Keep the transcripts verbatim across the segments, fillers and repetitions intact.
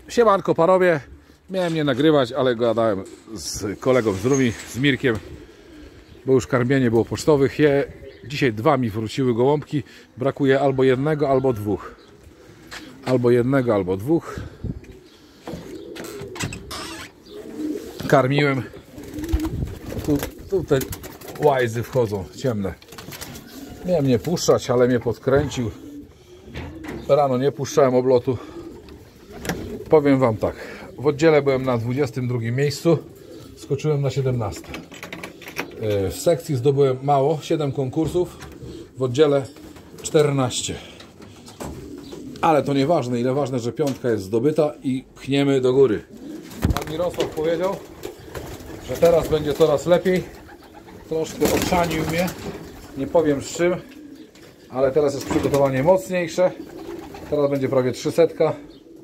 Siemanko parowie. Miałem nie nagrywać, ale gadałem z kolegą z Rumi, z Mirkiem, bo już karmienie było pocztowych. Je, dzisiaj dwa mi wróciły gołąbki. Brakuje albo jednego, albo dwóch. Albo jednego, albo dwóch. Karmiłem. Tu, tu te łajzy wchodzą, ciemne. Miałem nie puszczać, ale mnie podkręcił. Rano nie puszczałem oblotu. Powiem wam tak. W oddziale byłem na dwudziestym drugim miejscu. Skoczyłem na siedemnaste. W sekcji zdobyłem mało, siedem konkursów. W oddziale czternaście. Ale to nieważne, ile ważne, że piątka jest zdobyta i pchniemy do góry. Pan Mirosław powiedział, że teraz będzie coraz lepiej. Troszkę obszanił mnie. Nie powiem z czym, ale teraz jest przygotowanie mocniejsze. Teraz będzie prawie trzysetka.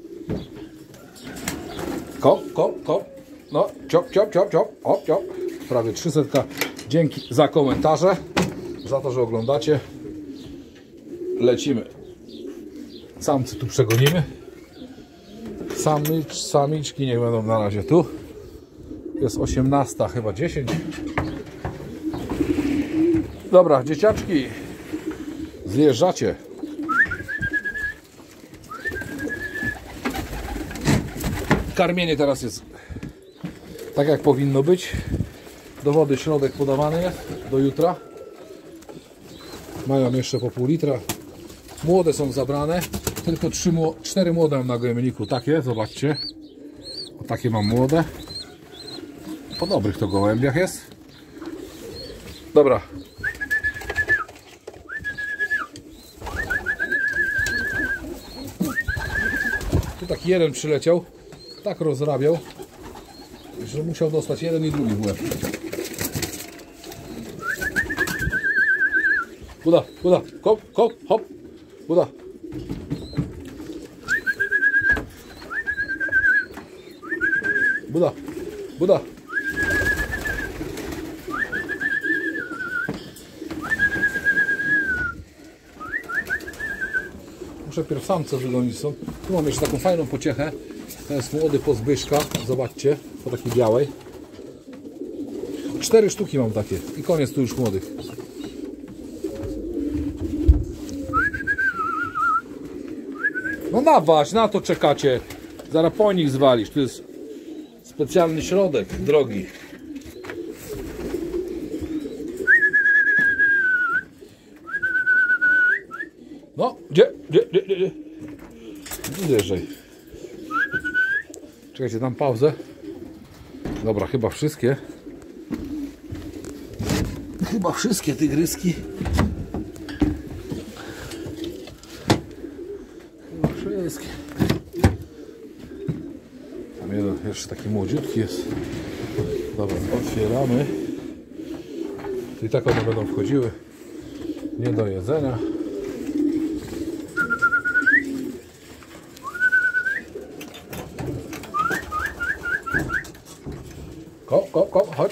Kop, kop, kop. No, ciop, ciop, ciop, ciop. O, ciop. Prawie trzysetka. Dzięki za komentarze, za to, że oglądacie. Lecimy. Samcy tu przegonimy. Samicz, samiczki niech będą na razie tu. Jest osiemnasta, chyba dziesięć. Dobra, dzieciaczki. Zjeżdżacie. Karmienie teraz jest tak, jak powinno być. Do wody środek podawany jest do jutra. Mają jeszcze po pół litra. Młode są zabrane. Tylko trzy, cztery młode mam na gołębniku. Takie, zobaczcie. O, takie mam młode. Po dobrych to gołębiach jest. Dobra. Tu taki jeden przyleciał. Tak rozrabiał, że musiał dostać jeden i drugi w łeb. Buda, buda, kop, kop, hop, buda. Buda, buda. Muszę pierw samce wygonić są. Tu mam jeszcze taką fajną pociechę. To jest młody pozbyszka. Zobaczcie, po takiej białej. Cztery sztuki mam takie. I koniec tu już młodych. No dawać, na to czekacie. Zaraz po nich zwalisz. Tu jest specjalny środek drogi. No, gdzie, gdzie, gdzie, gdzie? Zjeżdżaj. Czekajcie, dam pauzę. Dobra, chyba wszystkie. Chyba wszystkie tygryski. Chyba wszystkie. Tam jeden jeszcze taki młodziutki jest. Dobra, otwieramy. I tak one będą wchodziły. Nie do jedzenia. Kop, kop, kop, chodź.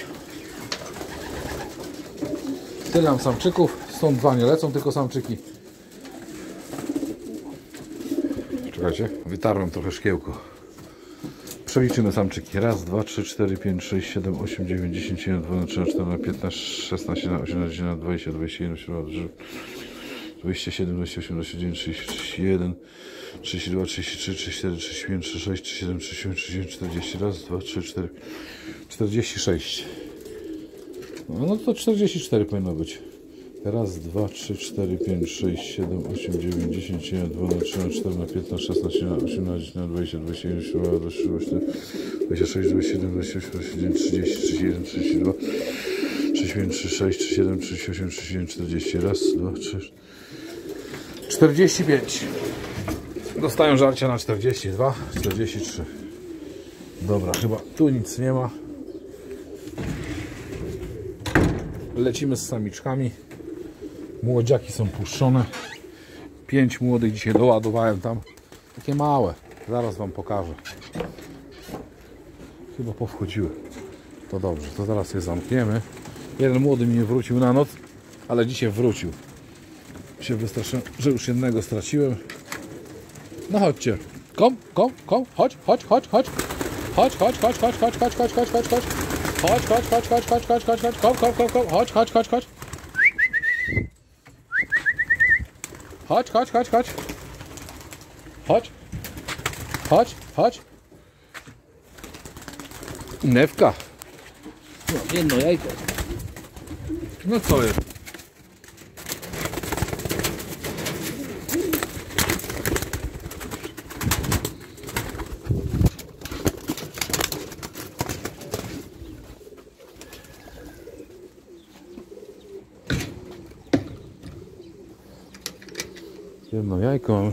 Tyle mam samczyków. Stąd dwa nie lecą, tylko samczyki. Czekajcie, wytarłem trochę szkiełko. Przeliczymy samczyki. Raz, dwa, trzy, cztery, pięć, sześć, siedem, osiem, dziewięć, dziesięć, jeden, dwanaście, czternaście, piętnaście, szesnaście, osiemnaście, dwadzieścia, dwadzieścia jeden, dwadzieścia siedem, dwadzieścia osiem, dwadzieścia dziewięć, trzydzieści jeden, trzydzieści dwa, trzydzieści trzy, trzydzieści cztery, trzydzieści pięć, trzydzieści sześć, trzydzieści siedem, trzydzieści osiem, trzydzieści dziewięć, czterdzieści. Raz, dwa, trzy, cztery, czterdzieści sześć. No, no to czterdzieści cztery powinno być. Raz, dwa, trzy, cztery, pięć, sześć, siedem, osiem, dziewięć, dziesięć, jeden, dwanaście, trzynaście, czternaście, piętnaście, szesnaście, osiemnaście, dwadzieścia, dwadzieścia jeden, dwadzieścia sześć, dwadzieścia siedem, dwadzieścia osiem, dwadzieścia dziewięć, trzydzieści, trzydzieści jeden, trzydzieści dwa, trzydzieści pięć, trzydzieści sześć, trzydzieści siedem, trzydzieści osiem, trzydzieści dziewięć, czterdzieści. Raz, dwa, trzy, czterdzieści pięć. Dostają żarcia na czterdzieści dwa, czterdzieści trzy. Dobra, chyba tu nic nie ma. Lecimy z samiczkami. Młodziaki są puszczone. Pięć młodych dzisiaj doładowałem tam. Takie małe. Zaraz wam pokażę. Chyba powchodziły. To dobrze, to zaraz je zamkniemy. Jeden młody mi nie wrócił na noc, ale dzisiaj wrócił. Się wystraszyłem, że już jednego straciłem. No chodźcie, Kom, kom, kom, chodź, chodź, chodź, chodź. Chodź, chodź, chodź, chodź, chodź, chodź, chodź, chodź, chodź, chodź. Chodź, chodź, chodź, chodź, chodź, chodź, chodź, chodź, kom, kom, kom, kom, chodź, chodź, chodź, chodź. Chodź, chodź, chodź, chodź. Chodź. Chodź, chodź. Newka. No, jedno jajko. No co jest? Jedno jajko.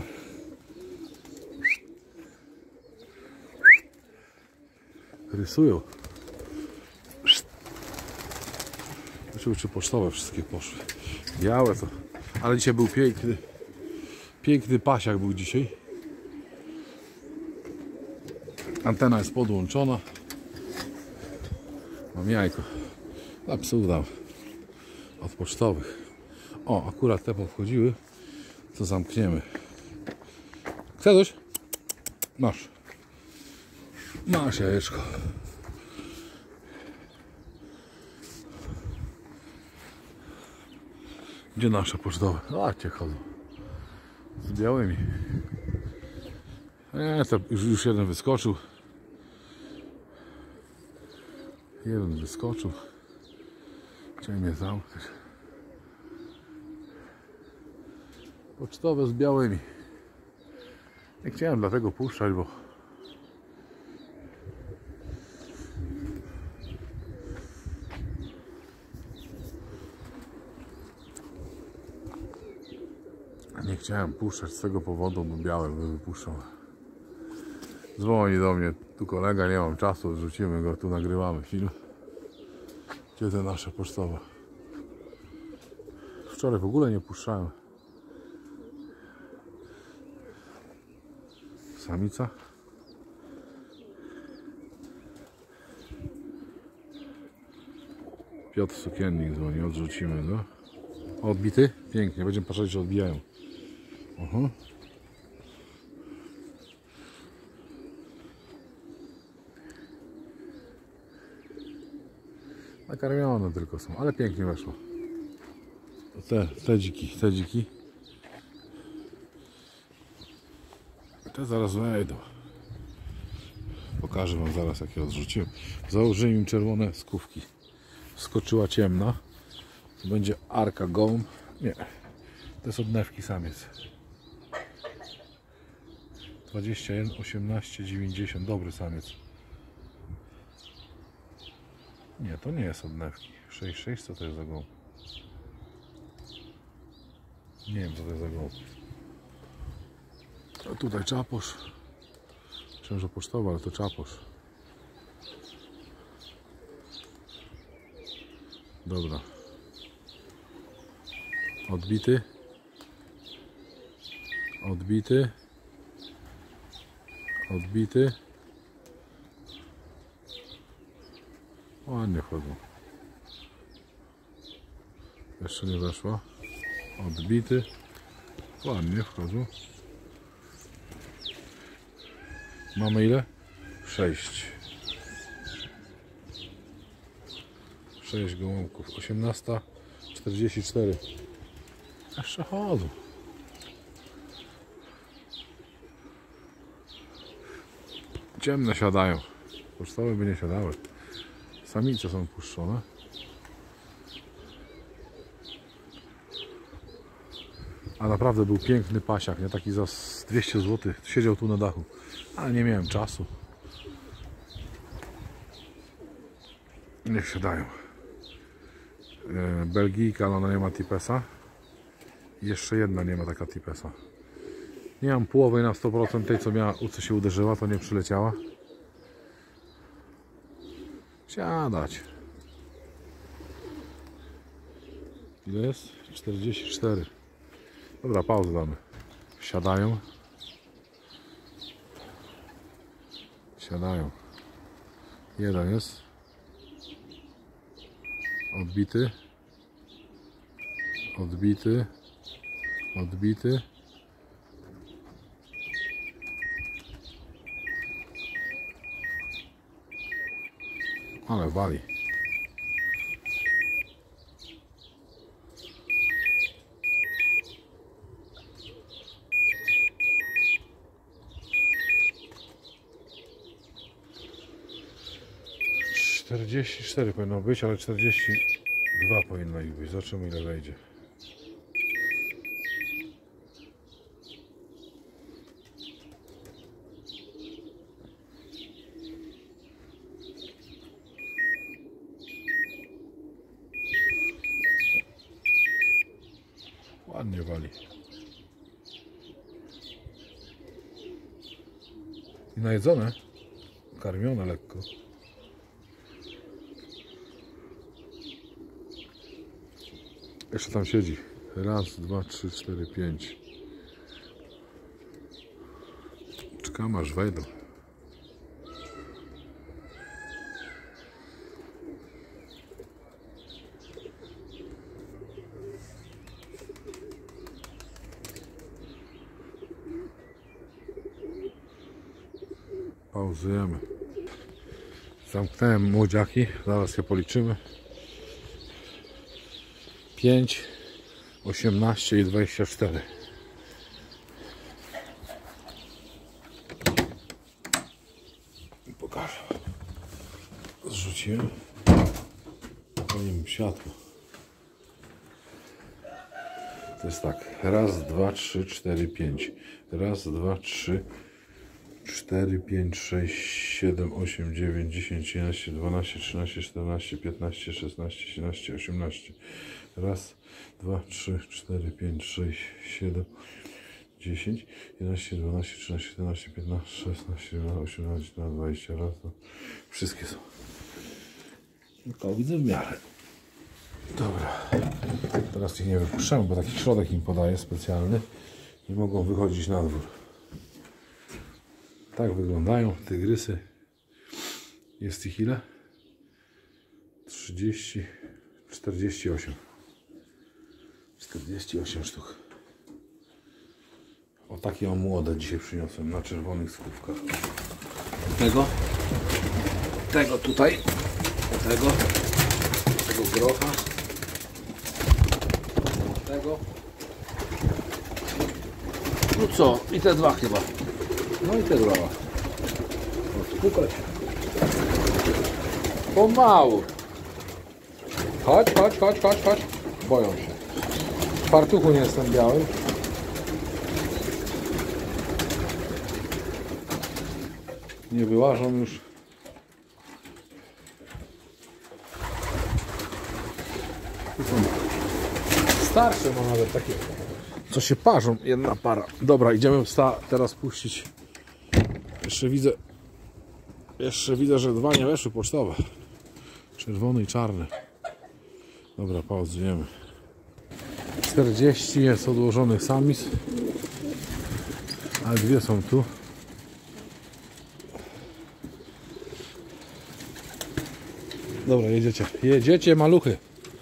Rysują. Zobaczymy, czy pocztowe wszystkie poszły. Białe to. Ale dzisiaj był piękny. Piękny pasiak był dzisiaj. Antena jest podłączona. Mam jajko. Dla psów dam. Od pocztowych. O, akurat te powchodziły. To zamkniemy. Chcesz? Masz. Masz jajeczko. Gdzie nasze pocztowe? Zobaczcie, chodzą. Z białymi. Nie, to już, już jeden wyskoczył. Jeden wyskoczył. Chciałem je zamknąć. Pocztowe z białymi. Nie chciałem dlatego puszczać, bo nie chciałem puszczać z tego powodu, bo białe by wypuszczał. Dzwoni do mnie tu kolega, nie mam czasu, rzucimy go, tu nagrywamy film. Gdzie te nasze pocztowe? Wczoraj w ogóle nie puszczałem. Samica. Piotr Sukiennik dzwoni, odrzucimy go. Odbity? Pięknie, będziemy patrzeć, czy odbijają. Aha. Nakarmione tylko są, ale pięknie weszło. Te, te dziki, te dziki. Te zaraz wejdą. Pokażę wam zaraz, jak je odrzuciłem. Założyłem im czerwone skówki. Skoczyła ciemna. To będzie arka gołąb. Nie. To jest odnewki samiec. dwadzieścia jeden, osiemnaście, dziewięćdziesiąt. Dobry samiec. Nie, to nie jest odnewki. sześć sześć, co to jest za gołąb? Nie wiem, co to jest za gołąb. A tutaj czaposz. Myślałem, że pocztowa, ale to czaposz. Dobra. Odbity. Odbity. Odbity. Ładnie wchodzą. Jeszcze nie weszła. Odbity. Ładnie wchodzą. Mamy ile? sześć. sześć gołąbków. osiemnaście czterdzieści cztery. Jeszcze chodzą. Ciemne siadają. Pocztowe by nie siadały. Samice są puszczone. A naprawdę był piękny pasiak, nie? Taki za dwieście złotych. Siedział tu na dachu. Ale nie miałem czasu. Niech siadają. Belgijka, ale ona nie ma tipesa. Jeszcze jedna nie ma taka tipesa. Nie mam połowy na sto procent tej, co miała, co się uderzyła, to nie przyleciała. Siadać. Ile jest? czterdzieści cztery. Dobra, pauzę damy. Siadają. Siadają. Jeden jest. Odbity. Odbity. Odbity. Ale wali. czterdzieści cztery powinno być, ale czterdzieści dwa powinno ich być. Zobaczymy, ile wejdzie. Ładnie wali. I najedzone, karmione lekko. Jeszcze tam siedzi. Raz, dwa, trzy, cztery, pięć. Czekam aż wejdą. Pauzujemy. Zamknąłem młodziaki, zaraz je policzymy. pięć, osiemnaście i dwadzieścia cztery. Pokażę. Zrzuciłem. Zapalimy światło. To jest tak. Raz, dwa, trzy, cztery, pięć. Raz, dwa, trzy, cztery, pięć, sześć, siedem, osiem, dziewięć, dziesięć, jedenaście, dwanaście, trzynaście, czternaście, piętnaście, szesnaście, siedemnaście, osiemnaście. Raz, dwa, trzy, cztery, pięć, sześć, siedem, dziesięć, jedenaście, dwanaście, trzynaście, czternaście, piętnaście, szesnaście, siedemnaście, osiemnaście, dwadzieścia. Raz, dwa. Wszystkie są. Tylko widzę w miarę. Dobra. Teraz ich nie wypuszczamy, bo taki środek im podaję specjalny. Nie mogą wychodzić na dwór. Tak wyglądają tygrysy. Jest ich ile? trzydzieści, czterdzieści osiem. czterdzieści osiem sztuk. O takie o młode dzisiaj przyniosłem na czerwonych skówkach. Tego, tego tutaj, tego, tego grocha, tego. No co? I te dwa chyba. No i te dwa. Odpukać. Pomału. Chodź, chodź, chodź, chodź, chodź. Boją się. W fartuchu nie jestem białym. Nie wyłażą już. Tu są starsze, mam nawet takie, co się parzą. Jedna para. Dobra, idziemy teraz puścić. Jeszcze widzę, jeszcze widzę, że dwa nie weszły pocztowe. Czerwony i czarny. Dobra, pauzujemy. czterdzieści jest odłożonych samic, ale dwie są tu. Dobra, jedziecie. Jedziecie, maluchy.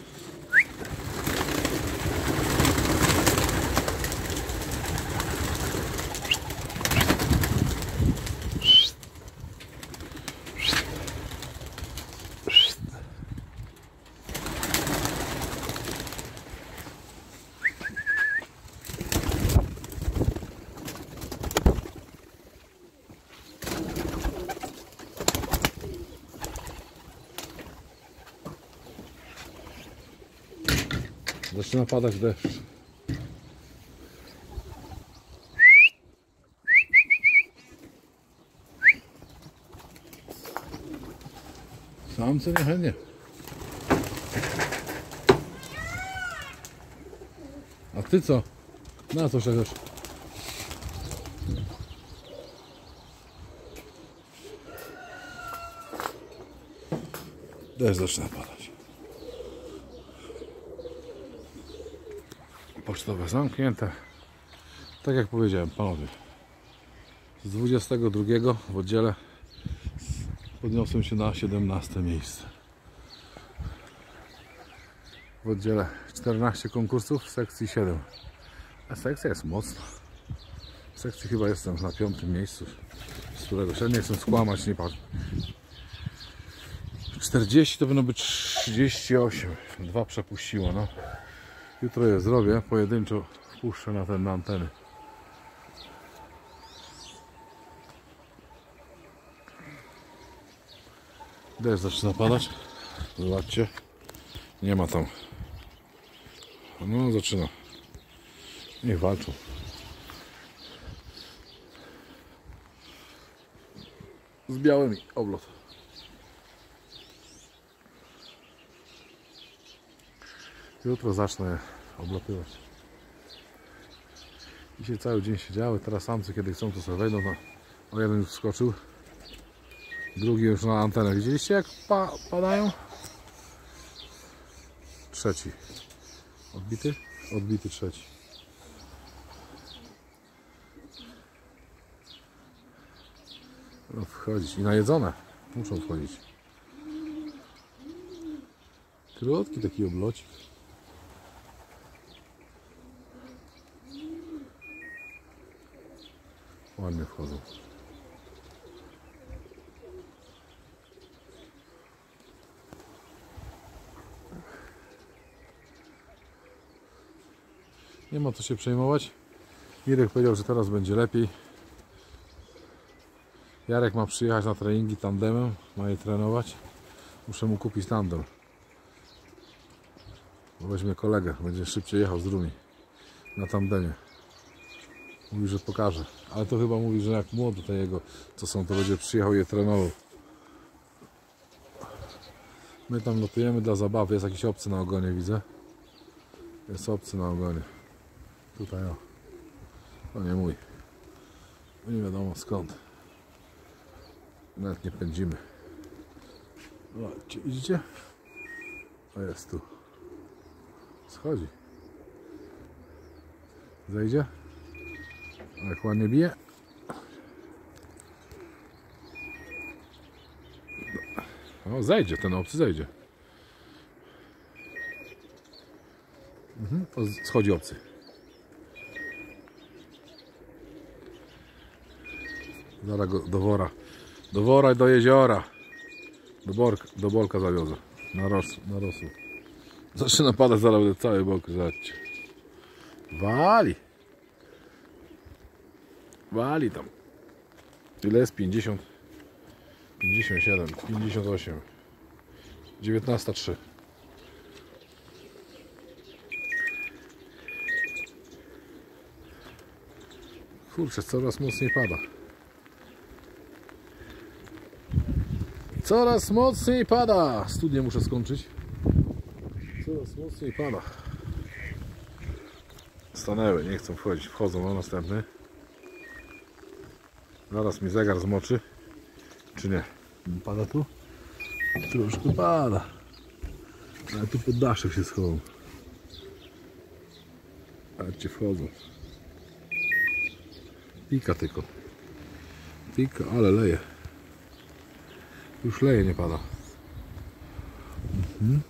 Zaczyna padać deszcz. Samce niechętnie. A ty co? Na co czekasz? Deszcz zaczyna padać. Pocztowe zamknięte. Tak jak powiedziałem, panowie, z dwudziestego drugiego w oddziale podniosłem się na siedemnaste miejsce. W oddziale czternaście konkursów, w sekcji siedem. A sekcja jest mocna. W sekcji chyba jestem na piątym miejscu, z którego się nie chcę skłamać, nie patrzę. czterdzieści to będą być trzydzieści osiem. Dwa przepuściło, no. Jutro je zrobię, pojedynczo puszczę na ten, na anteny. Deszcz zaczyna padać. Zobaczcie. Nie ma tam. No zaczyna. Niech walczą. Z białymi oblot. Jutro zacznę je oblatywać. Dzisiaj cały dzień siedziały. Teraz samcy kiedy chcą to sobie wejdą. No, o jeden już wskoczył. Drugi już na antenę. Widzieliście jak pa padają? Trzeci. Odbity? Odbity trzeci. No wchodzić. I najedzone. Muszą wchodzić. Krótki taki oblocik. Ładnie wchodzą. Nie ma co się przejmować. Mirek powiedział, że teraz będzie lepiej. Jarek ma przyjechać na treningi tandemem, ma je trenować. Muszę mu kupić tandem. Bo weźmie kolegę, będzie szybciej jechał z Rumi na tandemie. Mówi, że pokaże. Ale to chyba mówi, że jak młody ten jego, co są, to będzie przyjechał i je trenował. My tam lotujemy dla zabawy. Jest jakiś obcy na ogonie, widzę. Jest obcy na ogonie. Tutaj o. To nie mój. Nie wiadomo skąd. Nawet nie pędzimy. Zobaczcie, widzicie? O, jest tu. Schodzi. Zejdzie. Jak ładnie bije. O, zejdzie, ten obcy zejdzie. Mhm. O, schodzi obcy. Zaraz go do wora. Do wora i do jeziora. Do, borka, do bolka zawiozę. Na, ros, na rosół. Zaczyna padać, zaraz będę cały bok. Zobaczcie. Wali. Wali tam. Ile jest? pięćdziesiąt. pięćdziesiąt siedem. pięćdziesiąt osiem. dziewiętnaście trzy. Kurczę, coraz mocniej pada. Coraz mocniej pada. Studię muszę skończyć. Coraz mocniej pada. Stanęły, nie chcą wchodzić. Wchodzą na następny. Zaraz mi zegar zmoczy. Czy nie? Pada tu? Troszkę pada. Ale tu pod daszek się schową. Patrzcie, wchodzą. Pika tylko. Pika, ale leje. Już leje, nie pada. Mhm.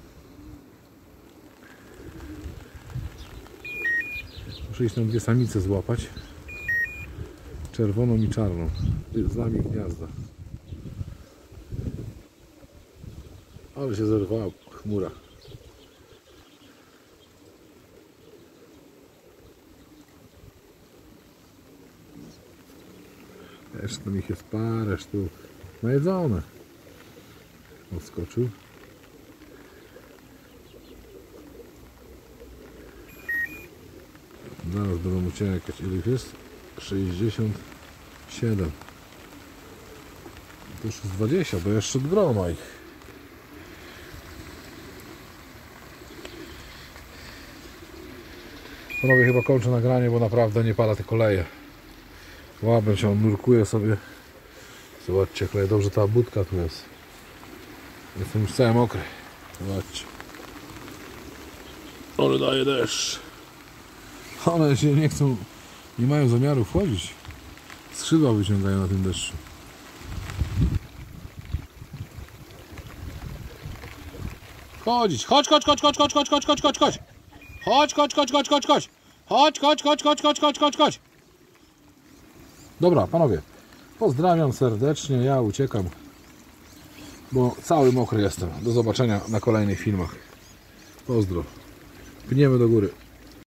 Muszę iść tam dwie samice złapać. Czerwoną i czarną. Z nami gniazda. Ale się zerwała chmura. Jeszcze tam ich jest parę sztuk. Najedzone. Odskoczył. Zaraz będą uciekać. Ile ich jest? sześćdziesiąt siedem. To już jest dwadzieścia, bo jeszcze groma ich. Panowie, chyba kończę nagranie, bo naprawdę nie pada, tylko leje. Łabędź się, on nurkuje sobie. Zobaczcie, jak leje. Dobrze ta budka tu jest. Jestem już cały mokry. Zobaczcie. Ale daje deszcz. One się nie chcą, nie mają zamiaru wchodzić. Skrzydła wyciągają na tym deszczu. Chodzić. Chodź, chodź, chodź, chodź, chodź, chodź, chodź, chodź, chodź, chodź. Chodź, chodź, chodź, chodź, chodź, chodź. Chodź, chodź, chodź, chodź, chodź, chodź, chodź, chodź. Dobra, panowie. Pozdrawiam serdecznie. Ja uciekam. bo cały mokry jestem. Do zobaczenia na kolejnych filmach. Pozdro. Pniemy do góry.